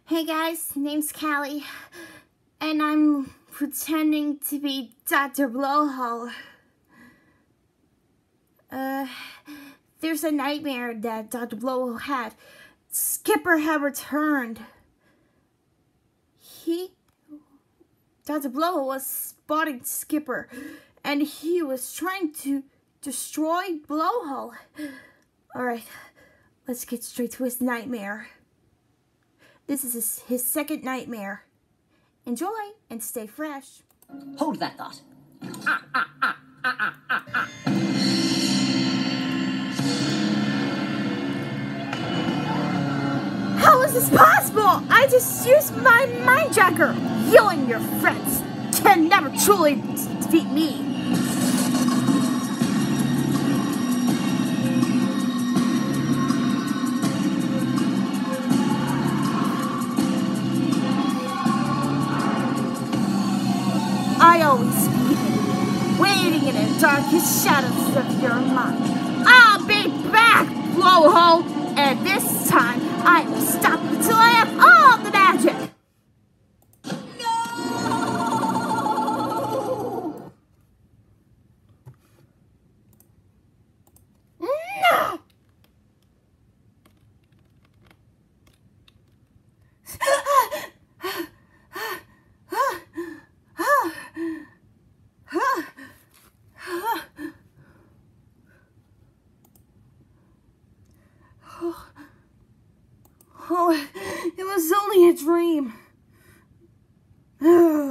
Hey guys, name's Callie, and I'm pretending to be Dr. Blowhole. There's a nightmare that Dr. Blowhole had. Skipper had returned. Dr. Blowhole was spotting Skipper, and he was trying to destroy Blowhole. Alright, let's get straight to his nightmare. This is his second nightmare. Enjoy and stay fresh. Hold that thought. How is this possible? I just used my mind jacker. You and your friends can never truly defeat me. I always be waiting in the darkest shadows of your mind. I'll be back, Blowhole, and this time I will stop until I have all the magic. No! Oh, it was only a dream.